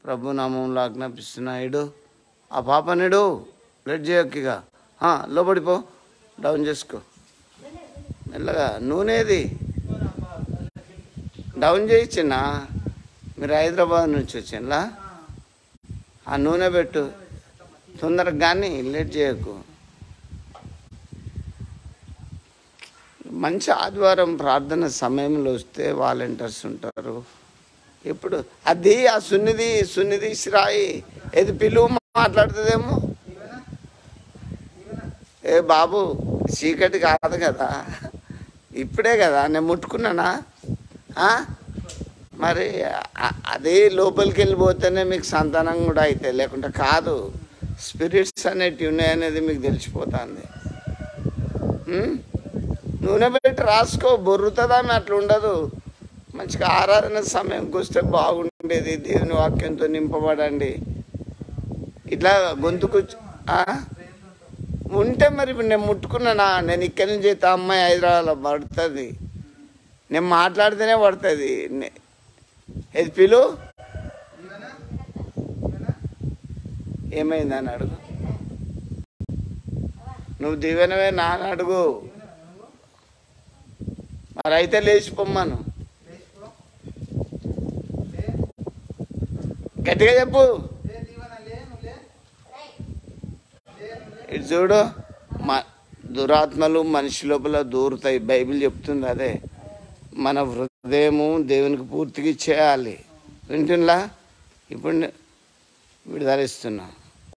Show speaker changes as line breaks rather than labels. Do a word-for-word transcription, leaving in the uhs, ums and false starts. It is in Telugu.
ప్రభు నామంలో ఆజ్ఞాపిస్తున్నాడు. ఆ పాపనిడు లెట్ చేయొక్కిగా లోపడిపో, డౌన్ చేసుకో మెల్లగా. నూనెది డౌన్ చేయించినా, మీరు హైదరాబాద్ నుంచి వచ్చిందా? ఆ నూనె పెట్టు తొందరగా, కానీ లేట్ చేయకు. మంచి ఆదివారం ప్రార్థన సమయంలో వస్తే వాలంటీర్స్ ఉంటారు. ఇప్పుడు అది ఆ సున్నిది సున్నిది ఇసిరాయి ఏది పిలువు మాట్లాడుతుందేమో. ఏ బాబు చీకటి కాదు కదా, ఇప్పుడే కదా నేను ముట్టుకున్నానా? మరి అదే లోపలికి వెళ్ళిపోతేనే మీకు సంతానం కూడా అయితే, లేకుంటే కాదు. స్పిరిట్స్ అనేటివి ఉన్నాయనేది మీకు తెలిసిపోతుంది. నూనె పెట్టి రాసుకో, బొర్రుతుందా? అట్లా ఉండదు. మంచిగా ఆరాధన సమయంకి వస్తే బాగుండేది. దేవుని వాక్యంతో నింపబడండి. ఇట్లా గొంతుకు ఉంటే మరి ఇప్పుడు నేను ముట్టుకున్నానా? నేను ఇక్కడి నుంచి అయితే అమ్మాయి హైదరాబాద్లో పడుతుంది, నేను మాట్లాడితేనే పడుతుంది. ఏది పిలు ఏమైందని అడుగు. నువ్వు దీవెనవే నాన్న అడుగు. మరి అయితే లేచిపోమ్మను, గట్టిగా చెప్పు. ఇటు చూడు, మా దురాత్మలు మనిషి లోపల దూరుతాయి. బైబిల్ చెప్తుంది అదే. మన హృదయము దేవునికి పూర్తిగా చేయాలి. వింటున్నా? ఇప్పుడు విడుదలిస్తున్నా.